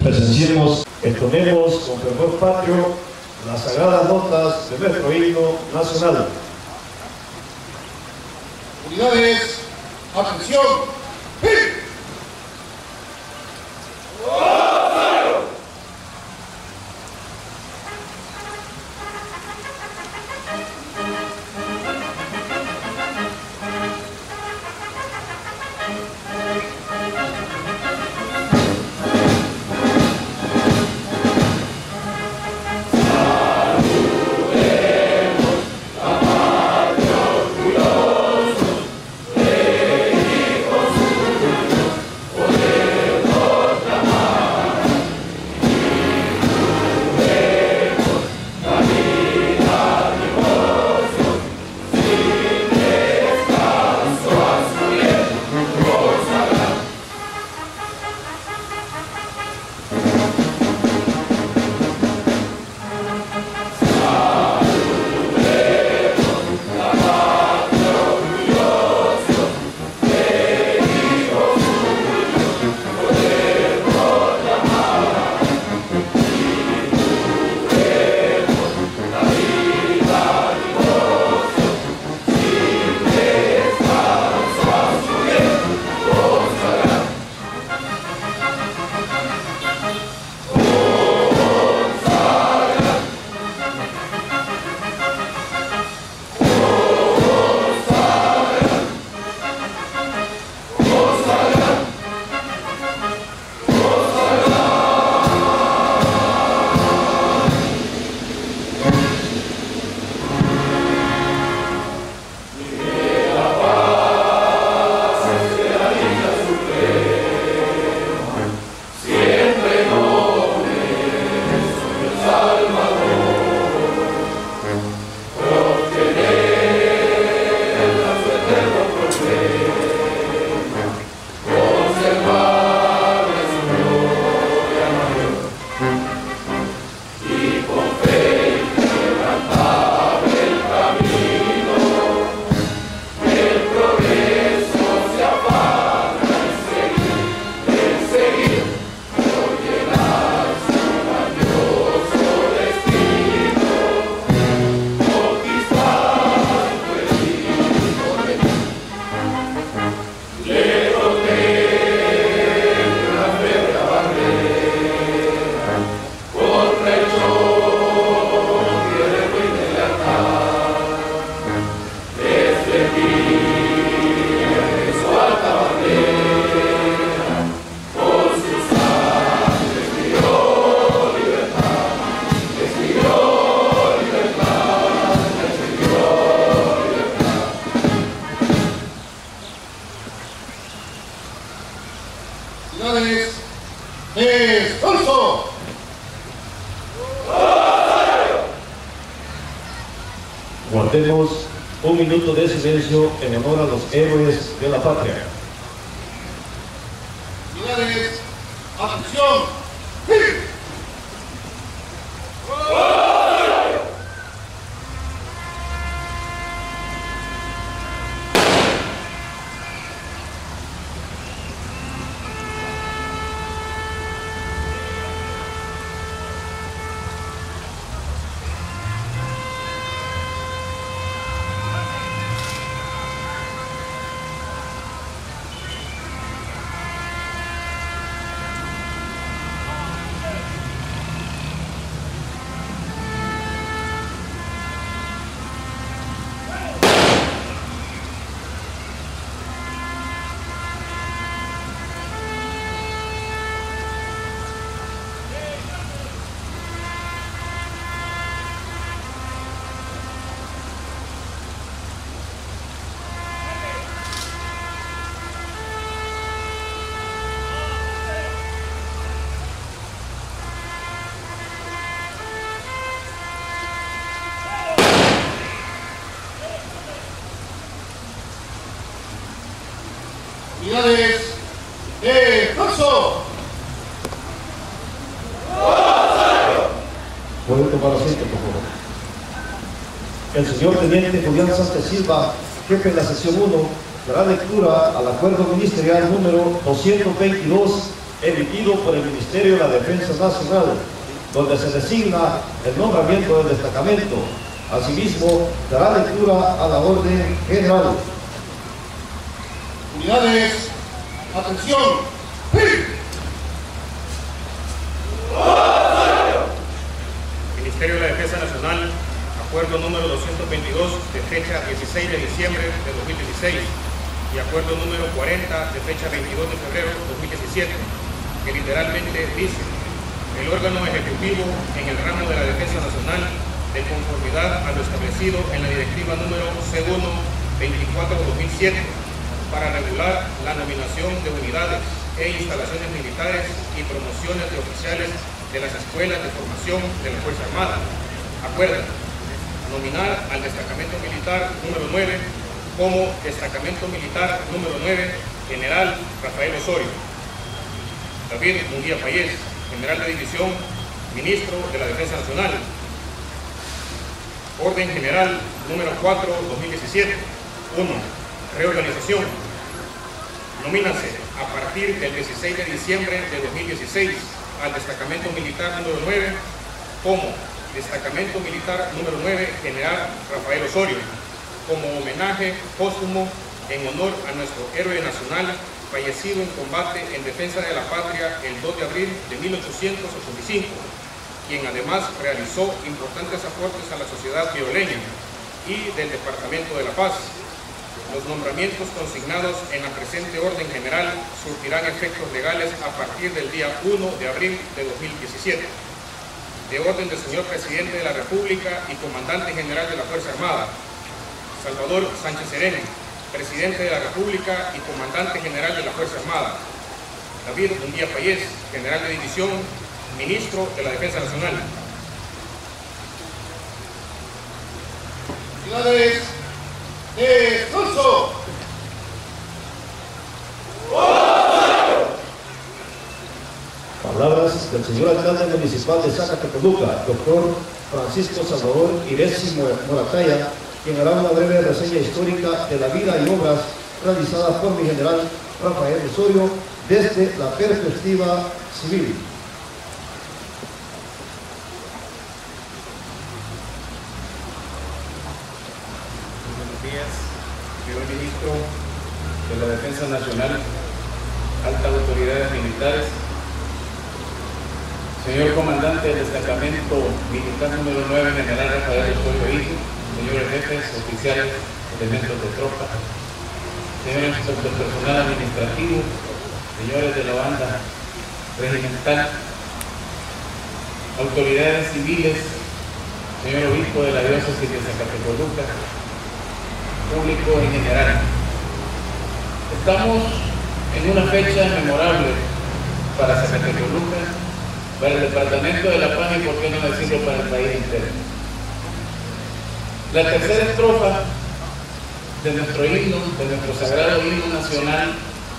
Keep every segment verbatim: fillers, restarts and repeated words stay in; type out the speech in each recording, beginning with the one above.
Presenciemos, entonemos con fervor patrio las sagradas notas de nuestro himno nacional. Unidades, atención. ¡Sí! Unidades, ¡expulso! Guardemos un minuto de silencio en honor a los héroes de la patria. Unidades, atención. ¡Sí! Unidades, ¡expulso! Pueden tomar asiento, por favor. El señor Teniente Julián Sánchez Silva, jefe de la sección uno, dará lectura al acuerdo ministerial número doscientos veintidós emitido por el Ministerio de la Defensa Nacional, donde se designa el nombramiento del destacamento. Asimismo, dará lectura a la orden general. Unidades, atención. ¡Sí! Ministerio de la Defensa Nacional, acuerdo número doscientos veintidós de fecha dieciséis de diciembre de dos mil dieciséis y acuerdo número cuarenta de fecha veintidós de febrero de dos mil diecisiete, que literalmente dice: el órgano ejecutivo en el ramo de la Defensa Nacional, de conformidad a lo establecido en la directiva número C uno veinticuatro de dos mil siete, para regular la nominación de unidades e instalaciones militares y promociones de oficiales de las escuelas de formación de la Fuerza Armada. Acuerda nominar al destacamento militar número nueve como destacamento militar número nueve General Rafael Osorio. David Munguía Payés, general de división, ministro de la Defensa Nacional. Orden general número cuatro dos mil diecisiete. uno. Reorganización. Nomínase a partir del dieciséis de diciembre de dos mil dieciséis al destacamento militar número nueve como destacamento militar número nueve General Rafael Osorio, como homenaje póstumo en honor a nuestro héroe nacional fallecido en combate en defensa de la patria el dos de abril de mil ochocientos ochenta y cinco, quien además realizó importantes aportes a la sociedad violeña y del Departamento de la Paz. Los nombramientos consignados en la presente orden general surtirán efectos legales a partir del día uno de abril de dos mil diecisiete. De orden del señor Presidente de la República y Comandante General de la Fuerza Armada, Salvador Sánchez Serén, Presidente de la República y Comandante General de la Fuerza Armada. David Munguía Payés, General de División, Ministro de la Defensa Nacional. Unidades de curso. Palabras del señor alcalde municipal de Zacatecoluca, doctor Francisco Salvador Iresi Morataya, quien hará una breve reseña histórica de la vida y obras realizadas por mi general Rafael Osorio desde la perspectiva civil. Buenos días, señor ministro de la Defensa Nacional, altas autoridades militares, señor comandante del destacamento militar número nueve, general Rafael Osorio Hijo, señores jefes, oficiales, elementos de tropa, señores del personal administrativo, señores de la banda regimental, autoridades civiles, señor obispo de la diócesis de Zacatecoluca, público en general. Estamos en una fecha memorable para Zacatecoluca, para el Departamento de La Paz y por qué no decirlo para el país entero. La tercera estrofa de nuestro himno, de nuestro sagrado himno nacional,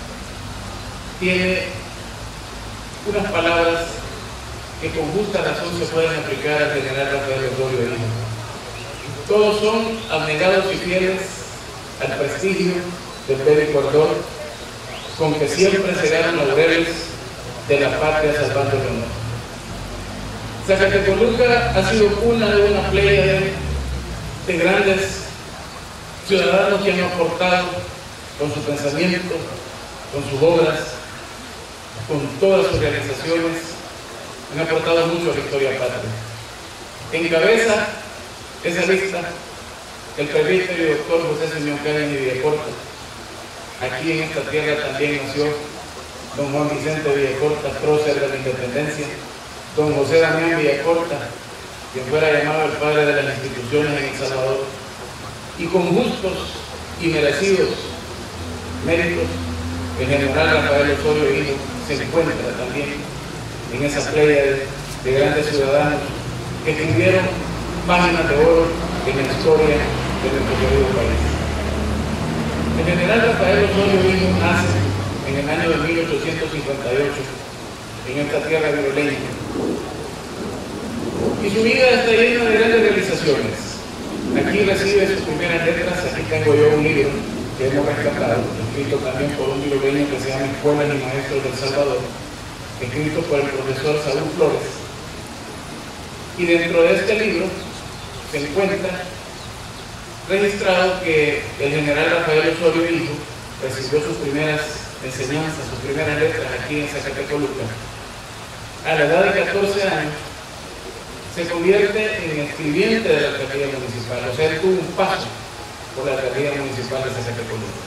tiene unas palabras que con justa razón se pueden aplicar al general Rafael Osorio Hijo. Todos son abnegados y fieles al prestigio del bélico ardor con que siempre segaron laureles de la patria salvando el honor. Zacatecoluca ha sido una de una playa de, de grandes ciudadanos que han aportado con su pensamiento, con sus obras, con todas sus realizaciones, han aportado mucho a la historia patria. Encabeza esa lista el presbítero y doctor José Simeón Cádiz y Villacorta. Aquí en esta tierra también nació don Juan Vicente Villacorta, prócer de la independencia, don José Damián Villacorta, quien fuera llamado el padre de las instituciones en El Salvador, y con justos y merecidos méritos, el general Rafael Osorio Hijo se encuentra también en esa playa de, de grandes ciudadanos que escribieron páginas de oro en la historia de nuestro querido país. El general Rafael Osorio Hijo nace en el año de mil ochocientos cincuenta y ocho en esta tierra violeña, y su vida está llena de grandes realizaciones. Aquí recibe sus primeras letras. Aquí tengo yo un libro que hemos rescatado, escrito también por un viroleño que se llama Escuelas y Maestros del Salvador, escrito por el profesor Saúl Flores. Y dentro de este libro se encuentra registrado que el general Rafael Osorio Hijo recibió sus primeras enseñanzas, sus primeras letras aquí en Zacatecoluca. A la edad de catorce años se convierte en escribiente de la alcaldía municipal, o sea, él tuvo un paso por la alcaldía municipal de Zacatecoluca.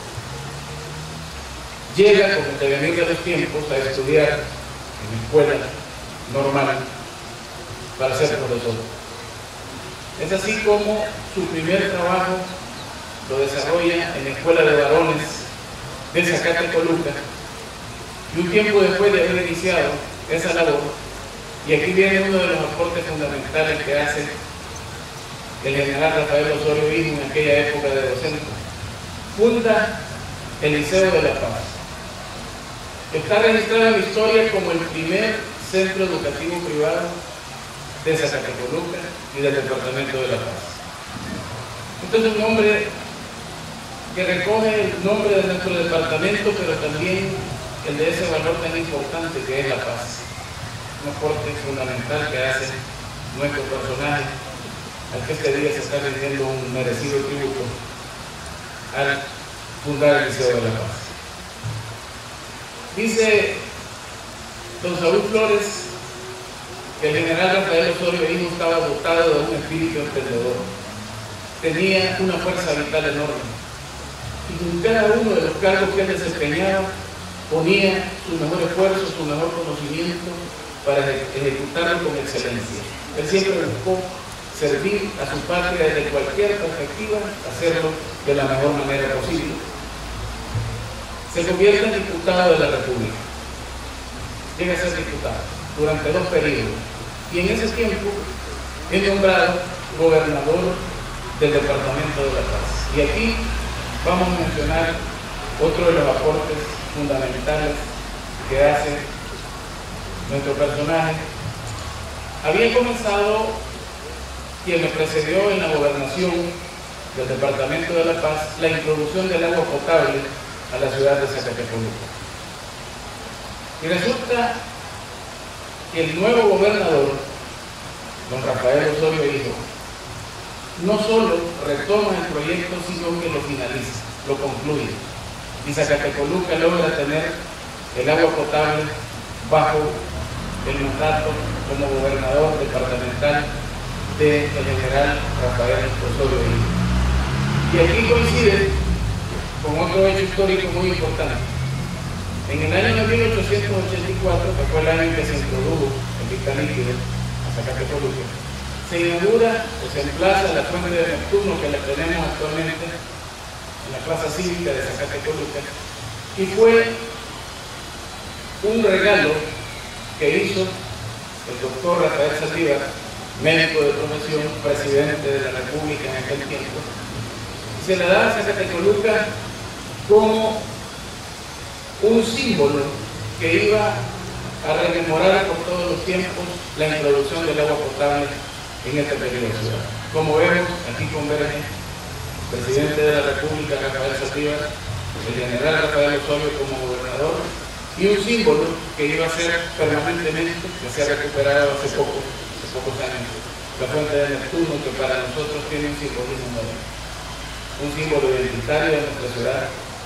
Llega, como el devenir de los tiempos, a estudiar en escuela normal para ser profesor. Es así como su primer trabajo lo desarrolla en la Escuela de Varones de Zacatecoluca, y un tiempo después de haber iniciado esa labor, y aquí viene uno de los aportes fundamentales que hace el general Rafael Osorio Hijo en aquella época de docente, funda el Liceo de La Paz. Está registrado en la historia como el primer centro educativo privado de Zacatecoluca y del departamento de La Paz. Entonces, un hombre que recoge el nombre de nuestro departamento, pero también el de ese valor tan importante que es la paz. Un aporte fundamental que hace nuestro personaje, al que este día se está rindiendo un merecido tributo al fundar el Liceo de La Paz. Dice don Saúl Flores que el general Rafael Osorio Hijo estaba dotado de un espíritu emprendedor, tenía una fuerza vital enorme, y en cada uno de los cargos que él desempeñaba ponía su mejor esfuerzo, su mejor conocimiento para ejecutarlo con excelencia. Él siempre buscó servir a su patria desde cualquier perspectiva, hacerlo de la mejor manera posible. Se convierte en diputado de la República, llega a ser diputado durante dos periodos, y en ese tiempo es nombrado gobernador del departamento de La Paz. Y aquí vamos a mencionar otro de los aportes fundamentales que hace nuestro personaje. Había comenzado, quien me precedió en la gobernación del departamento de La Paz, la introducción del agua potable a la ciudad de Zacatecoluca. Y resulta que el nuevo gobernador, don Rafael Osorio Hijo, no solo retoma el proyecto, sino que lo finaliza, lo concluye. Y Zacatecoluca logra tener el agua potable bajo el mandato como gobernador departamental del general Rafael Osorio Hijo. Y aquí coincide con otro hecho histórico muy importante. En el año de mil ochocientos ochenta y cuatro, que fue el año en que se introdujo el vital líquido a Zacatecoluca, se inaugura o se emplaza la fuente de Neptuno, que la tenemos actualmente en la plaza cívica de Zacatecoluca, y fue un regalo que hizo el doctor Rafael Saldívar, médico de profesión, presidente de la República en aquel tiempo. Se le da a Zacatecoluca como un símbolo que iba a rememorar por todos los tiempos la introducción del agua potable en este periodo de ciudad. Como vemos, aquí converge el presidente de la República, Rafael Saldívar, el general Rafael Osorio como gobernador, y un símbolo que iba a ser permanentemente, que se ha recuperado hace poco, hace pocos años, la fuente de Neptuno, que para nosotros tiene un simbolismo moderno, un símbolo identitario de nuestra ciudad,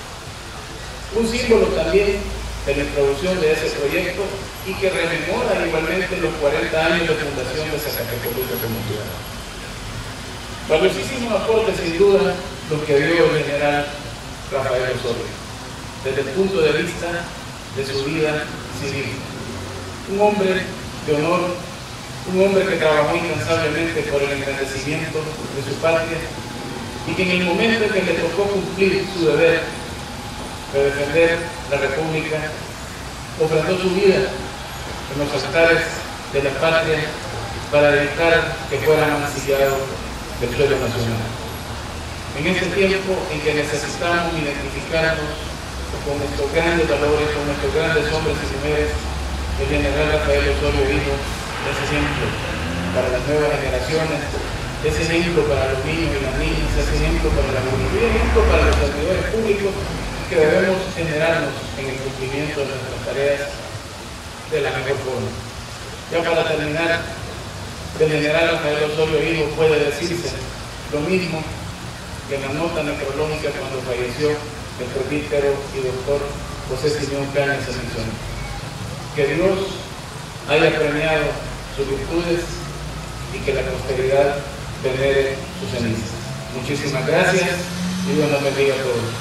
un símbolo también de la introducción de ese proyecto, y que rememora igualmente los cuarenta años de fundación de Zacatecoluca como ciudad. Valiosísimos aportes, sin duda, los que dio el general Rafael Osorio, desde el punto de vista de su vida civil. Un hombre de honor, un hombre que trabajó incansablemente por el engrandecimiento de su patria, y que en el momento en que le tocó cumplir su deber de defender la República, ofrendó su vida en los altares de la patria para evitar que fuera mancillado del suelo nacional. En este tiempo en que necesitamos identificarnos con nuestros grandes valores, con nuestros grandes hombres y mujeres, el general Rafael Osorio Hijo es ejemplo para las nuevas generaciones, es ejemplo para los niños y las niñas, es ejemplo para la juventud, es ejemplo para los servidores públicos, que debemos generarnos en el cumplimiento de nuestras tareas de la mejor forma. Ya para terminar, del general Rafael Osorio Hijo puede decirse lo mismo que en la nota necrológica cuando falleció el presbítero y doctor José Simeón Cañas se mencionó. Que Dios haya premiado sus virtudes y que la posteridad venere sus cenizas. Muchísimas gracias y Dios nos bendiga a todos.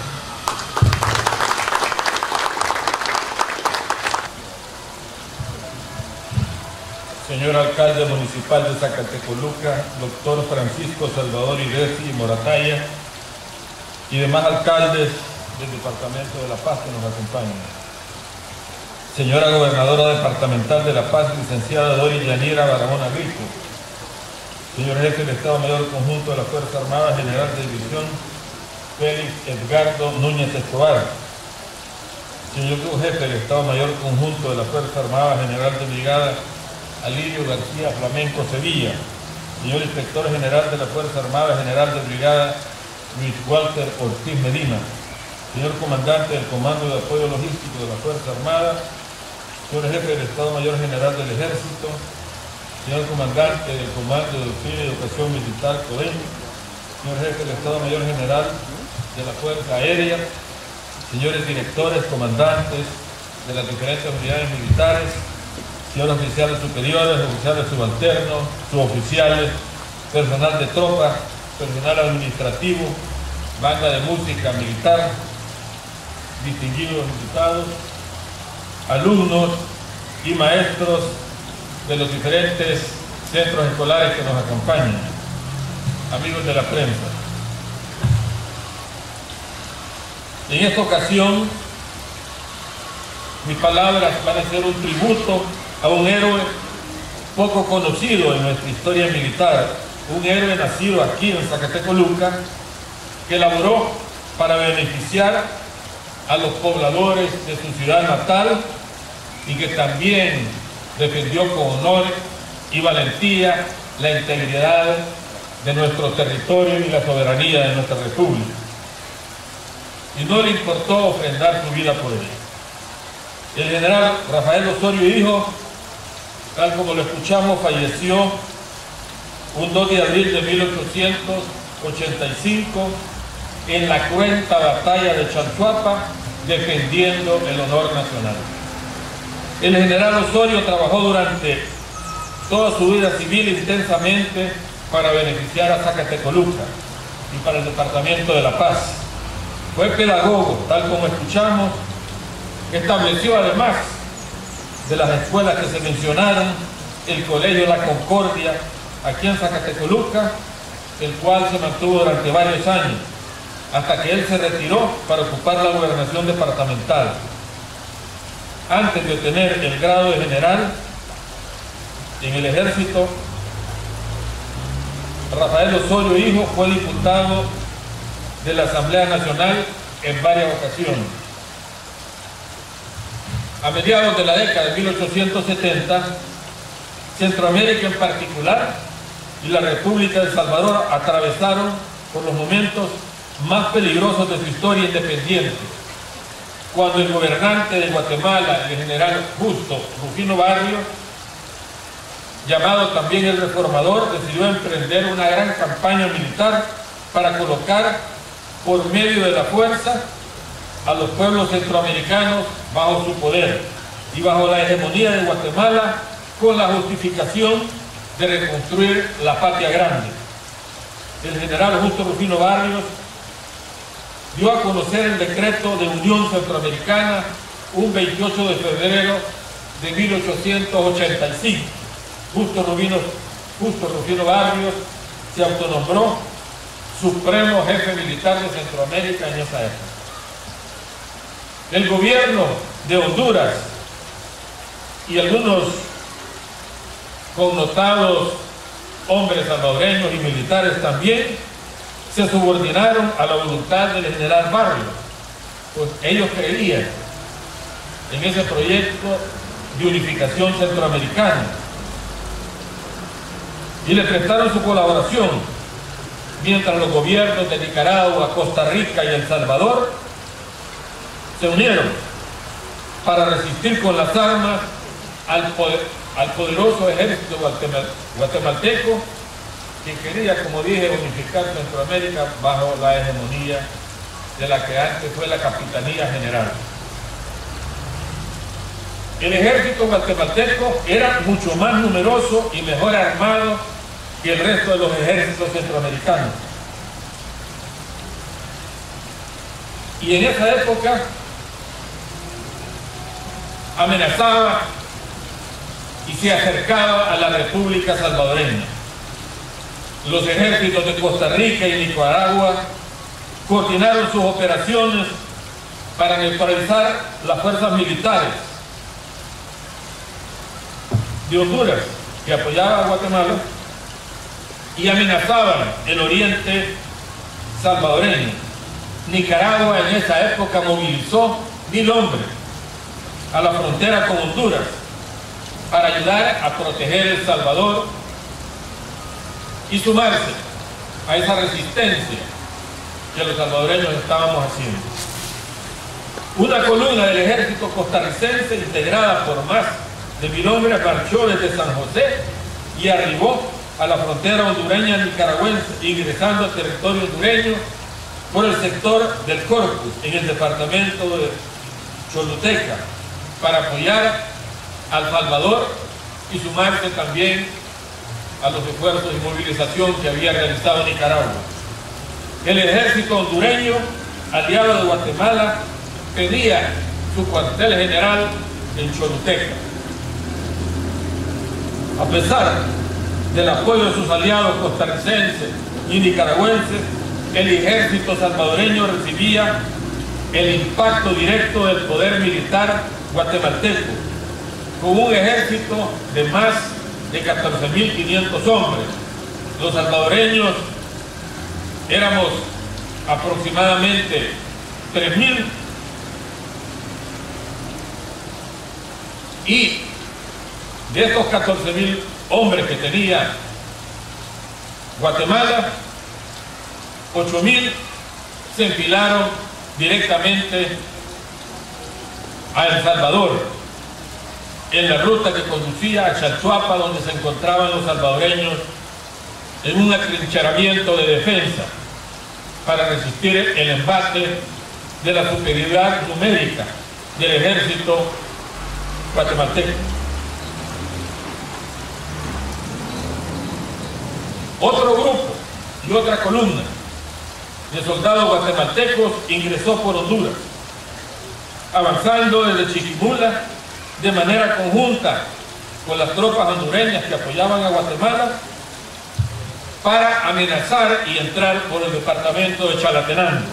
Señor alcalde municipal de Zacatecoluca, doctor Francisco Salvador Idesi Morataya, y demás alcaldes del Departamento de La Paz que nos acompañan. Señora Gobernadora Departamental de La Paz, licenciada Dori Yanira Barahona Rico. Señor Jefe del Estado Mayor Conjunto de la Fuerza Armada, General de División Félix Edgardo Núñez Escobar. Señor Jefe del Estado Mayor Conjunto de la Fuerza Armada, General de Brigada Alirio García Flamenco Sevilla. Señor Inspector General de la Fuerza Armada, General de Brigada Luis Walter Ortiz Medina. Señor Comandante del Comando de Apoyo Logístico de la Fuerza Armada. Señor Jefe del Estado Mayor General del Ejército. Señor Comandante del Comando de Doctrina y Educación Militar CODEM. Señor Jefe del Estado Mayor General de la Fuerza Aérea. Señores directores, comandantes de las diferentes unidades militares. Señores oficiales superiores, oficiales subalternos, suboficiales, personal de tropa, personal administrativo, banda de música militar, distinguidos invitados, alumnos y maestros de los diferentes centros escolares que nos acompañan, amigos de la prensa. En esta ocasión, mis palabras van a ser un tributo a un héroe poco conocido en nuestra historia militar, un héroe nacido aquí en Zacatecoluca, que laboró para beneficiar a los pobladores de su ciudad natal y que también defendió con honor y valentía la integridad de nuestro territorio y la soberanía de nuestra república. Y no le importó ofrendar su vida por ella. El general Rafael Osorio Hijo, tal como lo escuchamos, falleció un dos de abril de mil ochocientos ochenta y cinco en la cruenta batalla de Chalchuapa, defendiendo el honor nacional. El general Osorio trabajó durante toda su vida civil intensamente para beneficiar a Zacatecoluca y para el Departamento de La Paz. Fue pedagogo, tal como escuchamos, estableció además de las escuelas que se mencionaron el Colegio La Concordia aquí en Zacatecoluca, el cual se mantuvo durante varios años, hasta que él se retiró para ocupar la gobernación departamental. Antes de obtener el grado de general en el ejército, Rafael Osorio Hijo fue diputado de la Asamblea Nacional en varias ocasiones. A mediados de la década de mil ochocientos setenta, Centroamérica en particular y la República de El Salvador atravesaron por los momentos más peligrosos de su historia independiente, cuando el gobernante de Guatemala, el general Justo Rufino Barrios, llamado también el Reformador, decidió emprender una gran campaña militar para colocar por medio de la fuerza a los pueblos centroamericanos bajo su poder y bajo la hegemonía de Guatemala, con la justificación de reconstruir la patria grande. El general Justo Rufino Barrios dio a conocer el decreto de Unión Centroamericana un veintiocho de febrero de mil ochocientos ochenta y cinco. Justo Rufino, Justo Rufino Barrios se autonombró Supremo Jefe Militar de Centroamérica en esa época. El gobierno de Honduras y algunos connotados hombres salvadoreños y militares también se subordinaron a la voluntad del general Barrios, pues ellos creían en ese proyecto de unificación centroamericana y le prestaron su colaboración, mientras los gobiernos de Nicaragua, Costa Rica y El Salvador se unieron para resistir con las armas al, poder, al poderoso ejército guatemalteco, que quería, como dije, unificar Centroamérica bajo la hegemonía de la que antes fue la Capitanía General. El ejército guatemalteco era mucho más numeroso y mejor armado que el resto de los ejércitos centroamericanos. Y en esa época amenazaba y se acercaba a la República Salvadoreña. Los ejércitos de Costa Rica y Nicaragua coordinaron sus operaciones para neutralizar las fuerzas militares de Honduras, que apoyaba a Guatemala, y amenazaban el oriente salvadoreño. Nicaragua en esa época movilizó mil hombres a la frontera con Honduras para ayudar a proteger El Salvador y sumarse a esa resistencia que los salvadoreños estábamos haciendo. Una columna del ejército costarricense integrada por más de mil hombres marchó desde San José y arribó a la frontera hondureña nicaragüense, ingresando al territorio hondureño por el sector del Corpus, en el departamento de Choluteca, para apoyar a El Salvador y sumarse también a los esfuerzos de movilización que había realizado Nicaragua. El ejército hondureño, aliado de Guatemala, tenía su cuartel general en Choluteca. A pesar del apoyo de sus aliados costarricenses y nicaragüenses, el ejército salvadoreño recibía el impacto directo del poder militar guatemalteco, con un ejército de más de catorce mil quinientos hombres. Los salvadoreños éramos aproximadamente tres mil, y de estos catorce mil hombres que tenía Guatemala, ocho mil se enfilaron directamente a El Salvador, en la ruta que conducía a Chalchuapa, donde se encontraban los salvadoreños en un atrincheramiento de defensa para resistir el embate de la superioridad numérica del ejército guatemalteco. Otro grupo y otra columna de soldados guatemaltecos ingresó por Honduras, avanzando desde Chiquimula de manera conjunta con las tropas hondureñas que apoyaban a Guatemala para amenazar y entrar por el departamento de Chalatenango.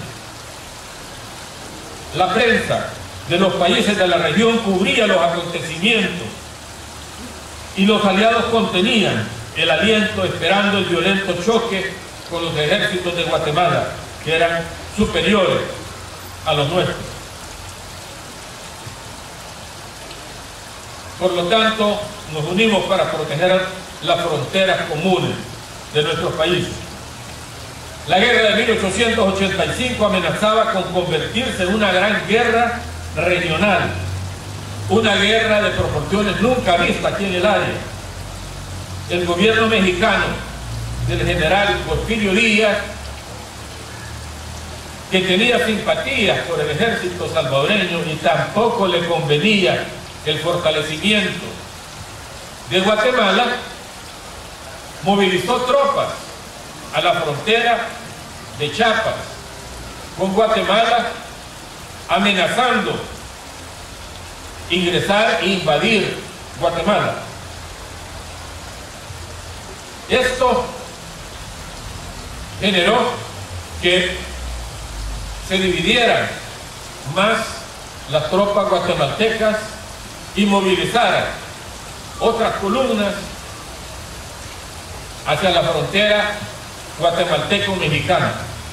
La prensa de los países de la región cubría los acontecimientos y los aliados contenían el aliento esperando el violento choque con los ejércitos de Guatemala, que eran superiores a los nuestros. Por lo tanto, nos unimos para proteger las fronteras comunes de nuestros países. La guerra de mil ochocientos ochenta y cinco amenazaba con convertirse en una gran guerra regional, una guerra de proporciones nunca vistas aquí en el área. El gobierno mexicano del general Porfirio Díaz, que tenía simpatías por el ejército salvadoreño y tampoco le convenía el fortalecimiento de Guatemala, movilizó tropas a la frontera de Chiapas con Guatemala, amenazando ingresar e invadir Guatemala. Esto generó que se dividieran más las tropas guatemaltecas y movilizaran otras columnas hacia la frontera guatemalteco-mexicana.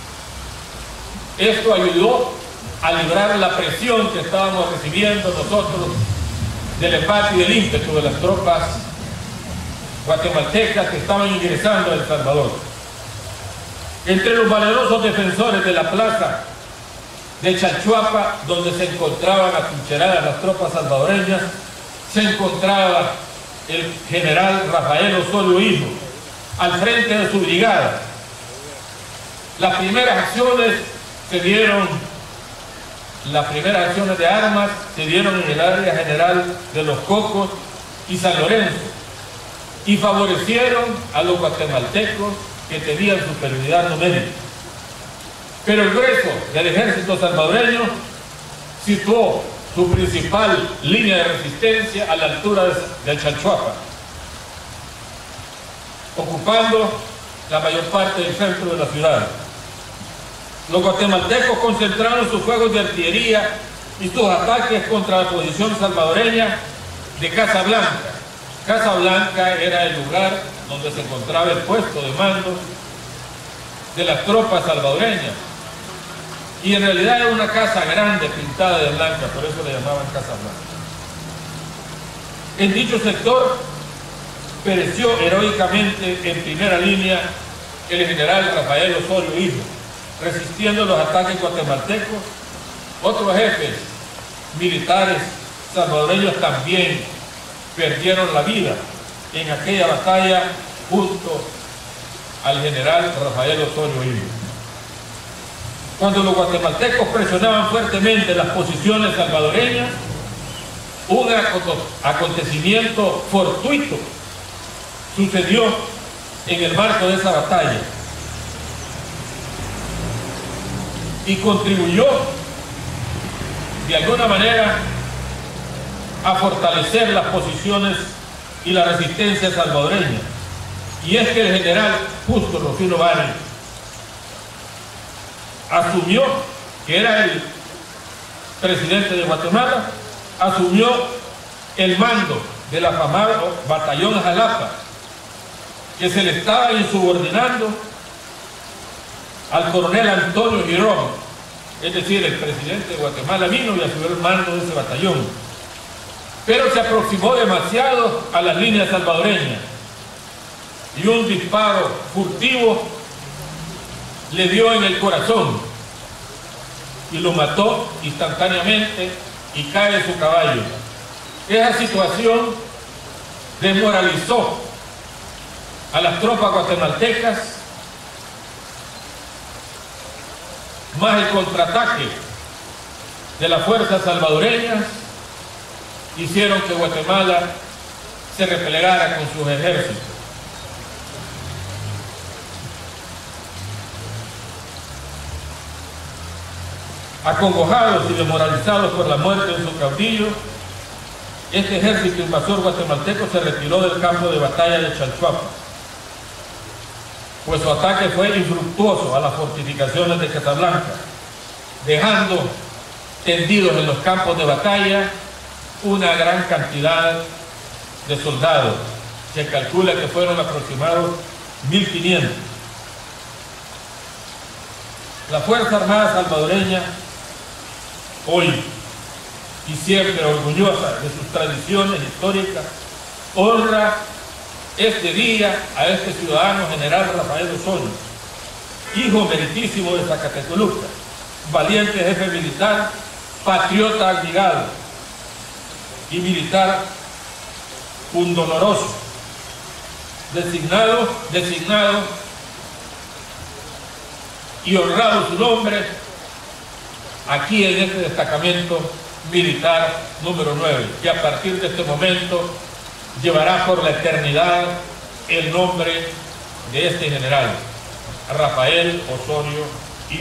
Esto ayudó a librar la presión que estábamos recibiendo nosotros del embate y del ímpetu de las tropas guatemaltecas que estaban ingresando a El Salvador. Entre los valerosos defensores de la plaza de Chalchuapa, donde se encontraban atrincheradas las tropas salvadoreñas, se encontraba el general Rafael Osorio Hijo al frente de su brigada. Las primeras acciones se dieron, las primeras acciones de armas se dieron en el área general de Los Cocos y San Lorenzo y favorecieron a los guatemaltecos que tenían superioridad numérica. Pero el grueso del ejército salvadoreño situó su principal línea de resistencia a la altura del Chalchuapa, ocupando la mayor parte del centro de la ciudad. Los guatemaltecos concentraron sus fuegos de artillería y sus ataques contra la posición salvadoreña de Casablanca. Casablanca era el lugar donde se encontraba el puesto de mando de las tropas salvadoreñas. Y en realidad era una casa grande pintada de blanca, por eso le llamaban Casa Blanca. En dicho sector pereció heroicamente en primera línea el general Rafael Osorio Hijo, resistiendo los ataques guatemaltecos. Otros jefes militares salvadoreños también perdieron la vida en aquella batalla junto al general Rafael Osorio Hijo. Cuando los guatemaltecos presionaban fuertemente las posiciones salvadoreñas, un acontecimiento fortuito sucedió en el marco de esa batalla y contribuyó de alguna manera a fortalecer las posiciones y la resistencia salvadoreña. Y es que el general Justo Rufino Báñez asumió, que era el presidente de Guatemala, asumió el mando del afamado batallón Jalapa, que se le estaba insubordinando al coronel Antonio Girón, es decir, el presidente de Guatemala vino y asumió el mando de ese batallón, pero se aproximó demasiado a las líneas salvadoreñas y un disparo furtivo le dio en el corazón y lo mató instantáneamente y cae de su caballo. Esa situación desmoralizó a las tropas guatemaltecas, más el contraataque de las fuerzas salvadoreñas hicieron que Guatemala se replegara con sus ejércitos. Acongojados y desmoralizados por la muerte de su caudillo, este ejército invasor guatemalteco se retiró del campo de batalla de Chalchuapa, pues su ataque fue infructuoso a las fortificaciones de Casablanca, dejando tendidos en los campos de batalla una gran cantidad de soldados. Se calcula que fueron aproximados mil quinientos. La Fuerza Armada salvadoreña, hoy y siempre orgullosa de sus tradiciones históricas, honra este día a este ciudadano general Rafael Osorio, hijo meritísimo de Zacatecoluca, valiente jefe militar, patriota abnegado y militar pundonoroso, designado, designado y honrado su nombre aquí en este destacamento militar número nueve, que a partir de este momento llevará por la eternidad el nombre de este general, Rafael Osorio Hijo.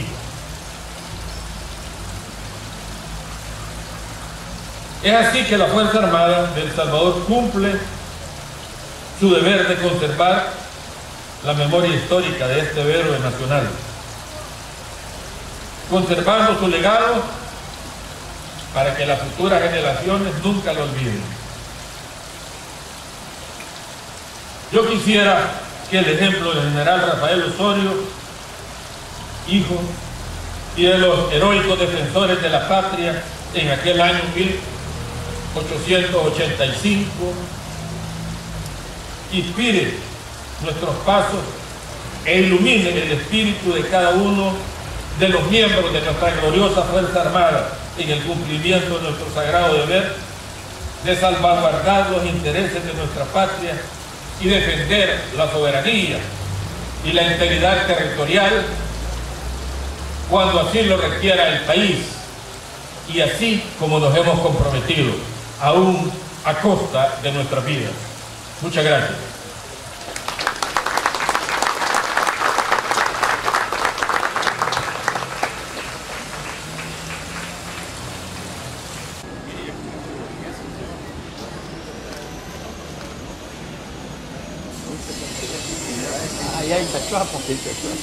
Es así que la Fuerza Armada de El Salvador cumple su deber de conservar la memoria histórica de este héroe nacional, conservando su legado para que las futuras generaciones nunca lo olviden. Yo quisiera que el ejemplo del general Rafael Osorio Hijo y de los heroicos defensores de la patria en aquel año mil ochocientos ochenta y cinco inspire nuestros pasos e ilumine el espíritu de cada uno de los miembros de nuestra gloriosa Fuerza Armada en el cumplimiento de nuestro sagrado deber de salvaguardar los intereses de nuestra patria y defender la soberanía y la integridad territorial cuando así lo requiera el país, y así como nos hemos comprometido, aún a costa de nuestras vidas. Muchas gracias. Allá en Tachuapa, en Tachuapa.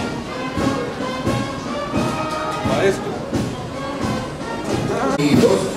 Y dos.